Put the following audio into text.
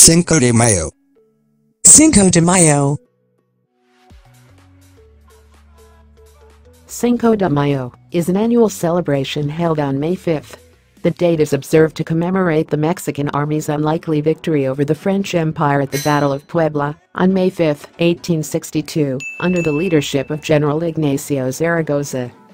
Cinco de Mayo. Cinco de Mayo. Cinco de Mayo is an annual celebration held on May 5th. The date is observed to commemorate the Mexican Army's unlikely victory over the French Empire at the Battle of Puebla on May 5, 1862, under the leadership of General Ignacio Zaragoza.